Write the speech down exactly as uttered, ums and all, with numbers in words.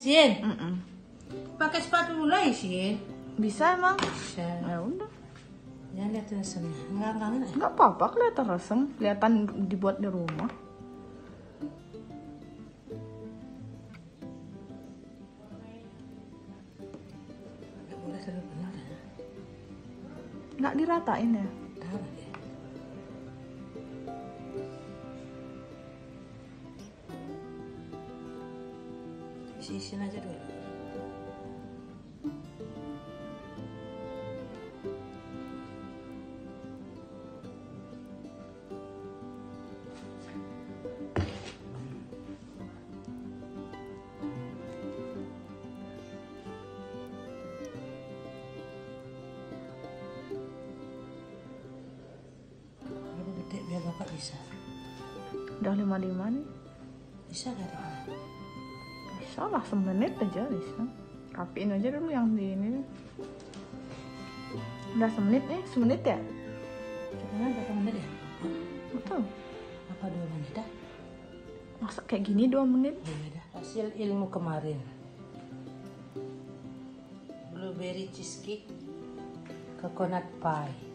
Sin, Mm -mm. pakai sepatu dulu ya, Sin. Bisa emang? Bisa. Ya udah. Jangan lihat rasanya. Enggak, enggak, enggak. Nggak apa-apa kelihatan reseng, kelihatan dibuat di rumah. Enggak boleh terlalu benar. Nggak diratain ya? Tahu deh. Isi-isin aja dulu. Biar bapak bisa. Udah lima puluh lima nih. Bisa gak deh? Bisa lah, semenit aja bisa. Rapiin aja dulu yang di ini. Udah semenit nih, semenit ya? Sekarang berapa menit ya? Betul. Apa dua menit dah? Masa kayak gini dua menit? Iya dah. Hasil ilmu kemarin. Blueberry cheesecake, coconut pie.